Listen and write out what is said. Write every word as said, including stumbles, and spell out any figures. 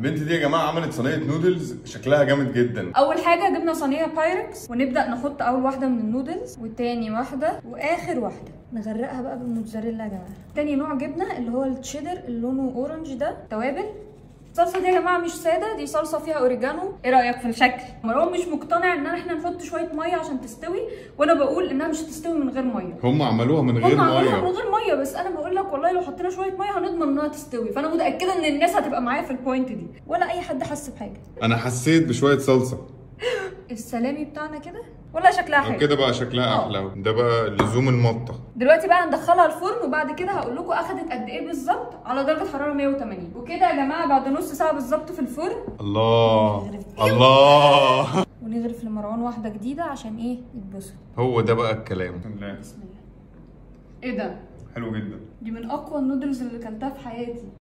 البنت دي يا جماعه عملت صينيه نودلز شكلها جامد جدا. اول حاجه جبنا صينيه بايركس ونبدا نحط اول واحده من النودلز وتاني واحده واخر واحده نغرقها بقى بالموتزاريلا يا جماعه. تاني نوع جبنه اللي هو التشيدر اللي لونه اورنج ده. توابل الصلصه دي يا جماعه مش ساده، دي صلصه فيها اوريجانو. ايه رايك في الشكل؟ مروان مش مقتنع ان احنا نحط شويه ميه عشان تستوي، وانا بقول انها مش هتستوي من غير ميه. هم عملوها من غير هم ميه عملوها من غير ميه، بس انا بقول لك والله لو حطينا شويه ميه هنضمن انها تستوي، فانا متاكده ان الناس هتبقى معايا في البوينت دي، ولا اي حد حس بحاجه. انا حسيت بشويه صلصه. السلامي بتاعنا كده ولا شكلها حلو؟ كده بقى شكلها احلى. ده بقى لزوم المطه. دلوقتي بقى ندخلها الفرن، وبعد كده هقول لكم اخدت قد ايه بالظبط على درجه حراره مية وتمانين. وكده يا جماعه بعد نص ساعه بالظبط في الفرن. الله الله. ونغرف لمروان واحده جديده عشان ايه يتبسط. هو ده بقى الكلام. بسم الله. ايه ده؟ حلو جدا. دي من اقوى النودلز اللي اكلتها في حياتي.